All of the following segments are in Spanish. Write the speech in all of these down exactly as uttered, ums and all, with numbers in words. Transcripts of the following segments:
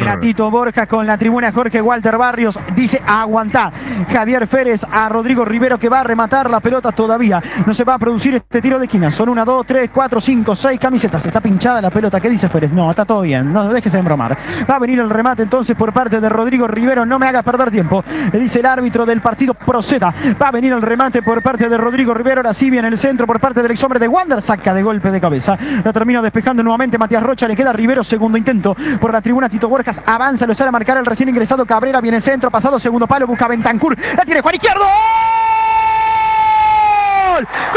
Renatito Borja con la tribuna. Jorge Walter Barrios dice aguantá. Javier Férez a Rodrigo Rivero, que va a rematar la pelota todavía. No se va a producir este tiro de esquina. Son una, dos, tres, cuatro, cinco, seis camisetas. Está pinchada la pelota. ¿Qué dice Férez? No, está todo bien. No, déjese de embromar. Va a venir el remate entonces por parte de Rodrigo Rivero. No me hagas perder tiempo. Le dice el árbitro del partido, proceda. Va a venir el remate por parte de Rodrigo Rivero. Ahora sí viene el centro por parte del ex hombre de Wander. Saca de golpe de cabeza. La termina despejando nuevamente Matías Rocha. Le queda a Rivero. Segundo intento por la tribuna. Tito Borjas avanza. Lo sale a marcar el recién ingresado Cabrera. Viene centro. Pasado segundo palo. Busca Bentancur. La tiene Juan Izquierdo. ¡Gol! ¡Gol!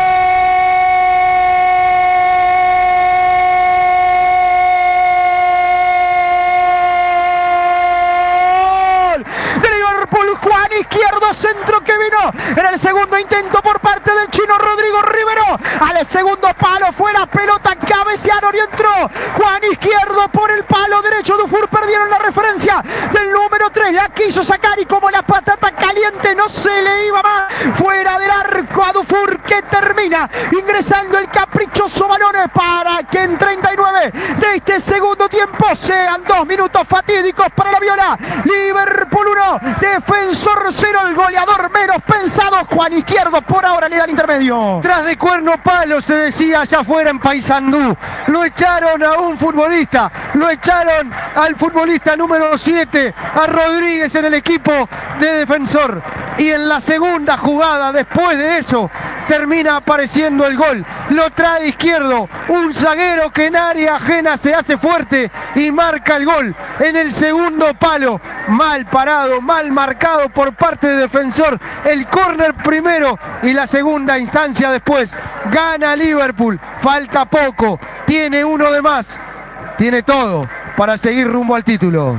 Juan Izquierdo, centro que vino en el segundo intento por parte del chino Rodrigo Rivero. Al segundo palo fue la pelota, cabecearon y entró Juan Izquierdo por el palo derecho. Dufour perdieron la referencia del número tres, la quiso sacar y como la patata caliente no se le iba más. Fuera del arco a Dufour, que termina ingresando el caprichoso balón para que en treinta y nueve de este segundo tiempo sean dos minutos fatídicos para la Viola. Liverpool uno, Defensor cero, el goleador menos pensado, Juan Izquierdo, por ahora le da el intermedio. Tras de cuerno palo, se decía allá afuera en Paysandú. Lo echaron a un futbolista, lo echaron al futbolista número siete, a Rodríguez, en el equipo de Defensor. Y en la segunda jugada, después de eso, termina apareciendo el gol. Lo trae Izquierdo, un zaguero que en área ajena se hace fuerte y marca el gol en el segundo palo. Mal parado, mal marcado por parte de Defensor. El córner primero y la segunda instancia después. Gana Liverpool, falta poco, tiene uno de más, tiene todo para seguir rumbo al título.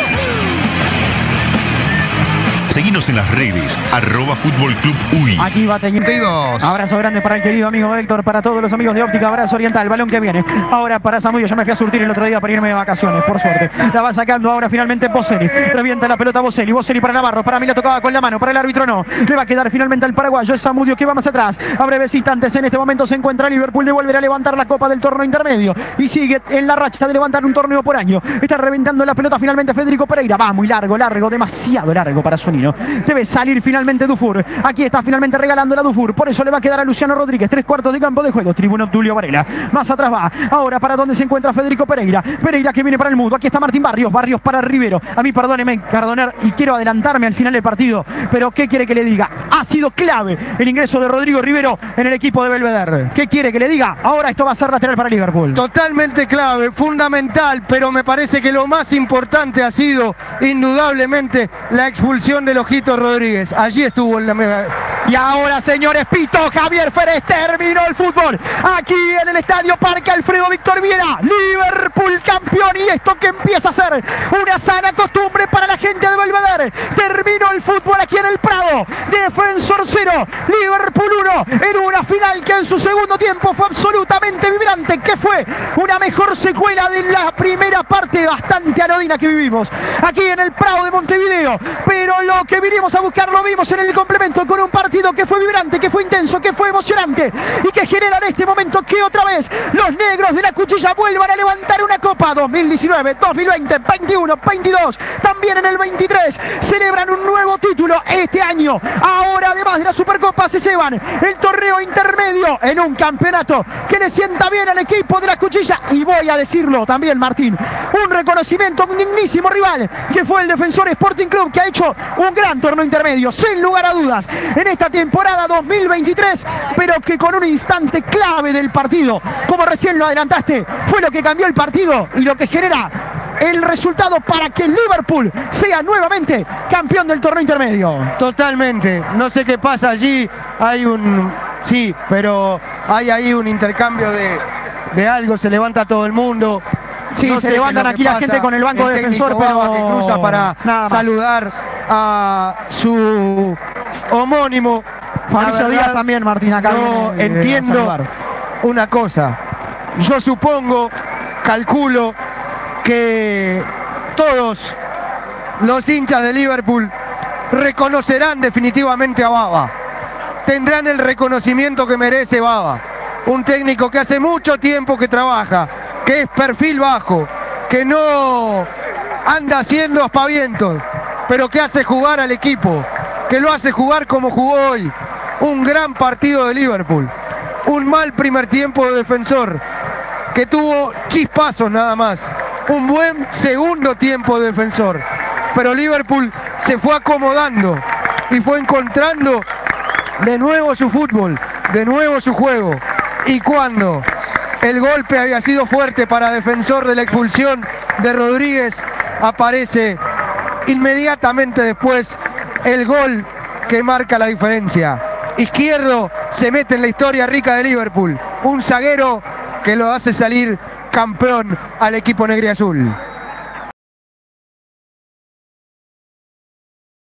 Seguinos en las redes, arroba Fútbol Club U I. Aquí va teniendo. Abrazo grande para el querido amigo Héctor, para todos los amigos de Óptica Abrazo Oriental. El balón que viene. Ahora para Samudio. Yo me fui a surtir el otro día para irme de vacaciones, por suerte. La va sacando ahora finalmente Boselli. Revienta la pelota Boselli. Boselli para Navarro. Para mí la tocaba con la mano. Para el árbitro no. Le va a quedar finalmente al paraguayo. Es Samudio que va más atrás. A breves instantes en este momento se encuentra Liverpool de volver a levantar la copa del torneo intermedio. Y sigue en la racha de levantar un torneo por año. Está reventando la pelota finalmente Federico Pereira. Va muy largo, largo, demasiado largo para Sonino. Debe salir finalmente Dufour. Aquí está finalmente regalándola Dufour. Por eso le va a quedar a Luciano Rodríguez. Tres cuartos de campo de juego. Tribuno Tulio Varela. Más atrás va. Ahora para donde se encuentra Federico Pereira. Pereira que viene para el mundo. Aquí está Martín Barrios. Barrios para Rivero. A mí perdóneme, Cardoner, y quiero adelantarme al final del partido. Pero ¿qué quiere que le diga? Ha sido clave el ingreso de Rodrigo Rivero en el equipo de Belvedere. ¿Qué quiere que le diga? Ahora esto va a ser lateral para Liverpool. Totalmente clave, fundamental, pero me parece que lo más importante ha sido indudablemente la expulsión del Ojito Rodríguez. Allí estuvo la mega. Y ahora, señores, pito Javier Férez, terminó el fútbol aquí en el Estadio Parque Alfredo Víctor Viera. Liverpool campeón, y esto que empieza a ser una sana costumbre para la gente de Belvedere. Terminó el fútbol aquí en el Prado. Defensor cero, Liverpool uno, en una final que en su segundo tiempo fue absolutamente vibrante, que fue una mejor secuela de la primera parte bastante anodina que vivimos aquí en el Prado de Montevideo. Pero lo que vinimos a buscar lo vimos en el complemento, con un partido que fue vibrante, que fue intenso, que fue emocionante y que genera en este momento que otra vez los negros de la cuchilla vuelvan a levantar una copa. Dos mil diecinueve, dos mil veinte, veintiuno, veintidós, también en el veintitrés celebran un nuevo título este año. Ahora, además de la Supercopa, se llevan el torneo intermedio en un campeonato que le sienta bien al equipo de la cuchilla. Y voy a decirlo también, Martín, un reconocimiento a un dignísimo rival que fue el Defensor Sporting Club, que ha hecho un gran torneo intermedio, sin lugar a dudas, en esta temporada dos mil veintitrés, pero que con un instante clave del partido, como recién lo adelantaste, fue lo que cambió el partido y lo que genera el resultado para que Liverpool sea nuevamente campeón del torneo intermedio. Totalmente, no sé qué pasa allí, hay un... sí, pero hay ahí un intercambio de, de algo, se levanta todo el mundo. Sí, no se levantan aquí la gente con el banco de Defensor, pero que cruza para saludar a su homónimo. Fabricio Díaz también, Martín, acá no viene, entiendo una cosa. Yo supongo, calculo que todos los hinchas de Liverpool reconocerán definitivamente a Baba. Tendrán el reconocimiento que merece Baba. Un técnico que hace mucho tiempo que trabaja, que es perfil bajo, que no anda haciendo aspavientos, pero que hace jugar al equipo, que lo hace jugar como jugó hoy. Un gran partido de Liverpool, un mal primer tiempo de Defensor, que tuvo chispazos nada más, un buen segundo tiempo de Defensor, pero Liverpool se fue acomodando y fue encontrando de nuevo su fútbol, de nuevo su juego. Y cuando el golpe había sido fuerte para Defensor de la expulsión de Rodríguez, aparece inmediatamente después el gol que marca la diferencia. Izquierdo se mete en la historia rica de Liverpool, un zaguero que lo hace salir campeón al equipo negriazul.